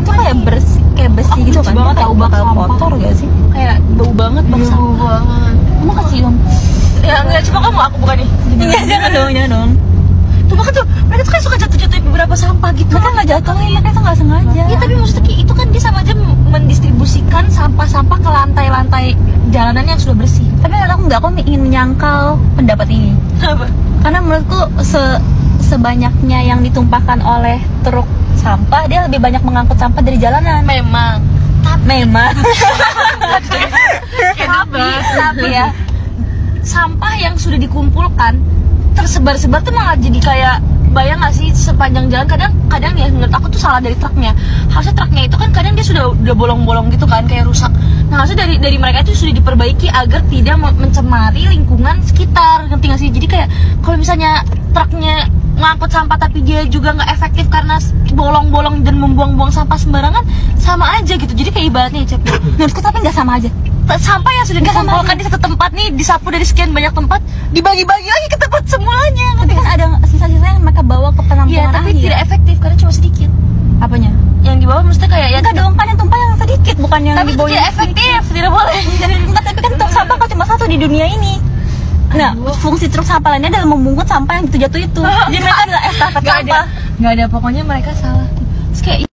itu kayak bersih, kayak besi gitu kan. Banget Tahu bakal kotor gak sih? Kayak bau banget bak sampah. Bau banget. Kamu kecium? Ya enggak, coba kamu, aku bukan nih. Iya, jangan dong. Tuh bahkan tuh mereka tuh kan suka jatuh-jatuhin beberapa sampah gitu. Mereka nggak jatuhin, mereka tuh nggak sengaja. Iya, tapi maksudnya kayak itu kan dia sama aja mendistribusikan sampah-sampah ke lantai-lantai jalanan yang sudah bersih. Tapi aku ingin menyangkal pendapat ini. Apa? Karena menurutku sebanyaknya yang ditumpahkan oleh truk sampah, dia lebih banyak mengangkut sampah dari jalanan. Memang. Memang. Tapi ya, sampah yang sudah dikumpulkan tersebar-sebar tuh malah jadi kayak, bayang gak sih sepanjang jalan kadang ya menurut aku tuh salah dari truknya. Harusnya truknya itu kan kadang dia sudah bolong-bolong gitu kan, kayak rusak. Nah harusnya dari mereka itu sudah diperbaiki agar tidak mencemari lingkungan sekitar, ngerti gak sih? Jadi kayak kalau misalnya truknya ngangkut sampah tapi dia juga nggak efektif karena bolong-bolong dan membuang-buang sampah sembarangan, sama aja gitu. Jadi kayak ibaratnya ya, Cep, Menurutku tapi nggak sama aja. sampah yang sudah dikumpulkan di satu tempat nih, disapu dari sekian banyak tempat, dibagi-bagi lagi ke tempat semuanya. Tapi kan ada sisa-sisa yang mereka bawa ke penampungan. Iya, tapi akhir. tidak efektif karena cuma sedikit. Apanya? Yang dibawa mesti kayak ya. Enggak dong, kan yang tumpah yang sedikit, bukan yang Tapi itu dibawa tidak yang efektif, tidak boleh. Enggak, tapi kan truk sampah kan cuma satu di dunia ini. Nah, fungsi truk sampah lainnya adalah memungut sampah yang jatuh itu. Jadi mereka adalah estafet sampah. Nggak ada, pokoknya mereka salah. Terus kayak